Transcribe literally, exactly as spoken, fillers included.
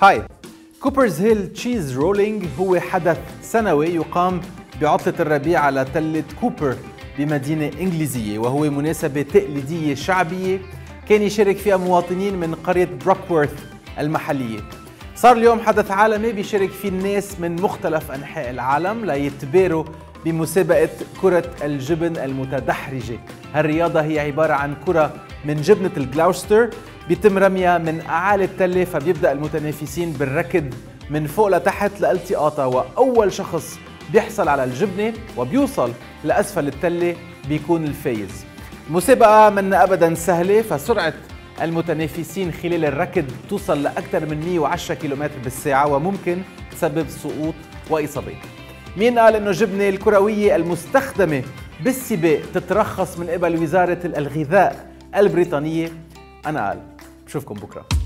هاي. كوبرز هيل تشيز رولينج هو حدث سنوي يقام بعطلة الربيع على تلة كوبر بمدينة إنجليزية، وهو مناسبة تقليدية شعبية كان يشارك فيها مواطنين من قرية بروكورث المحلية. صار اليوم حدث عالمي بيشارك فيه الناس من مختلف أنحاء العالم ليتباروا بمسابقة كرة الجبن المتدحرجة. هالرياضة هي عبارة عن كرة من جبنة الجلاوستر بيتم رميها من أعالي التلة، فبيبدأ المتنافسين بالركض من فوق لتحت لالتقاطها، وأول شخص بيحصل على الجبنة وبيوصل لأسفل التلة بيكون الفايز. المسابقة منا أبداً سهلة، فسرعة المتنافسين خلال الركض توصل لأكثر من مئة وعشرة كيلومتر بالساعة وممكن تسبب سقوط وإصابات. مين قال إنه الجبنة الكروية المستخدمة بالسباق تترخص من قبل وزارة الغذاء البريطانية؟ أنا قال. بشوفكم بكرة.